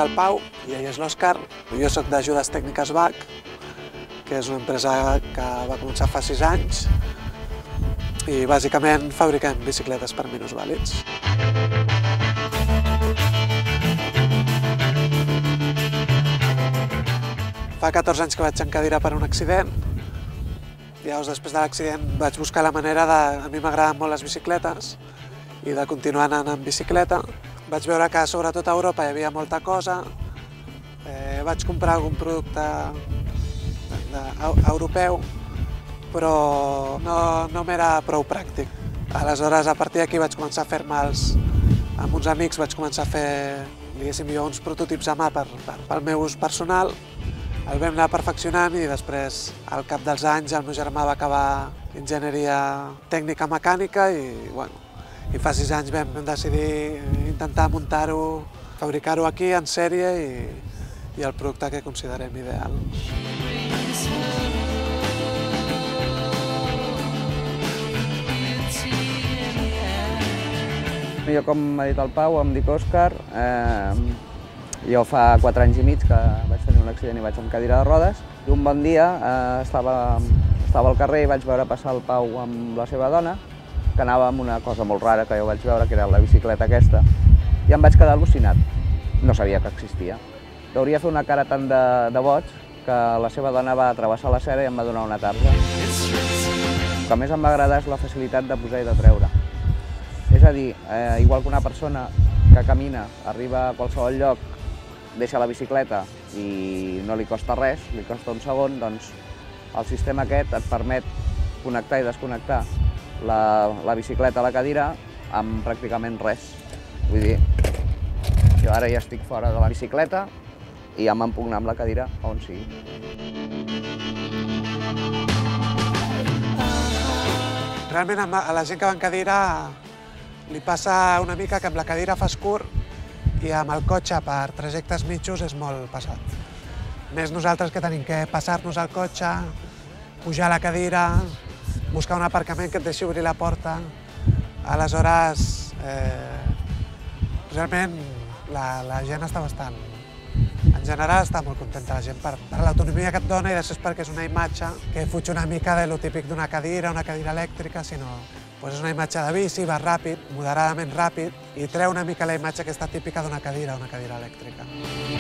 el Pau i ell és l'Òscar. Jo soc d'ajudes tècniques Bach, que és una empresa que va començar fa 6 anys i bàsicament fabriquem bicicletes per minusvàlids. Fa 14 anys que vaig en cadira per un accident. Llavors, després de l'accident vaig buscar la manera de... A mi m'agraden molt les bicicletes i de continuar anant en bicicleta. Vaig veure que sobretot a Europa hi havia molta cosa. Vaig comprar algun producte europeu, però no m'era prou pràctic. Aleshores, a partir d'aquí vaig començar a fer-me'ls amb uns amics, vaig començar a fer, diguéssim jo, uns prototips a mà pel meu ús personal. El vam anar perfeccionant i després, al cap dels anys, el meu germà va acabar enginyeria tècnica mecànica i fa 6 anys vam decidir intentar muntar-ho, fabricar-ho aquí en sèrie i el producte que considerem ideal. Jo, com m'ha dit el Pau, em dic Òscar. Jo fa 4 anys i mig que vaig tenir un accident i vaig amb cadira de rodes. I un bon dia estava al carrer i vaig veure passar el Pau amb la seva dona, que anava amb una cosa molt rara que jo vaig veure, que era la bicicleta aquesta, i em vaig quedar al·lucinat. No sabia que existia. Hauria fer una cara tan de boig que la seva dona va travessar la cera i em va donar una tarja. El que més em va agradar és la facilitat de posar i de treure. És a dir, igual que una persona que camina, arriba a qualsevol lloc, deixa la bicicleta i no li costa res, li costa un segon, doncs el sistema aquest et permet connectar i desconnectar la bicicleta a la cadira amb pràcticament res. Vull dir, jo ara ja estic fora de la bicicleta i ja me'n puc anar amb la cadira on sigui. Realment a la gent que va en cadira li passa una mica que amb la cadira fas curt i amb el cotxe per trajectes mitjos és molt pesat. Més nosaltres que tenim que passar-nos al cotxe, pujar a la cadira, buscar un aparcament que et deixi obrir la porta. Aleshores, realment la gent està bastant... En general està molt contenta la gent per l'autonomia que et dona i després perquè és una imatge que fuig una mica de lo típic d'una cadira elèctrica, sinó és una imatge de bici, va ràpid, moderadament ràpid, i treu una mica la imatge aquesta típica d'una cadira elèctrica.